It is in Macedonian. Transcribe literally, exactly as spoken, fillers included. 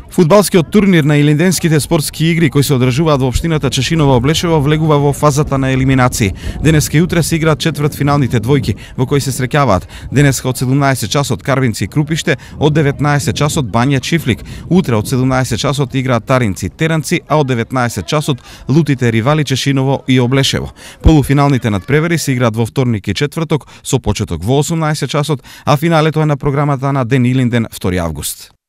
Фудбалскиот турнир на Илинденските спортски игри кои се одржуваат во општината Чешиново Облешево влегува во фазата на елиминации. Денеска и утре се играат четвртфиналните двојки во кои се среќаваат. Денеска од седумнаесет часот Карвинци Крупиште, од деветнаесет часот Бања Чифлик. Утре од седумнаесет часот играат Таринци Теранци, а од деветнаесет часот лутите ривали Чешиново и Облешево. Полуфиналните надпревари се играат во вторник и четврток со почеток во осумнаесет часот, а финалето е на програмата на Ден Илинден втори август.